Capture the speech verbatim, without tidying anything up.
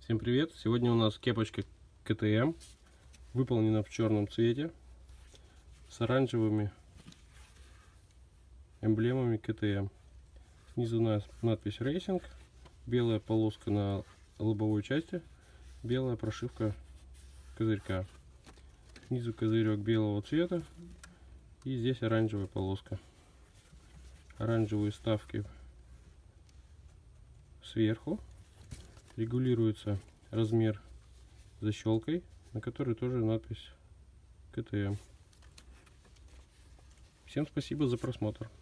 Всем привет! Сегодня у нас кепочка ка тэ эм, выполнена в черном цвете с оранжевыми эмблемами ка тэ эм. Снизу у нас надпись Racing, белая полоска на лобовой части, белая прошивка козырька. Снизу козырек белого цвета и здесь оранжевая полоска. Оранжевые вставки сверху. Регулируется размер защелкой, на которой тоже надпись ка тэ эм. Всем спасибо за просмотр.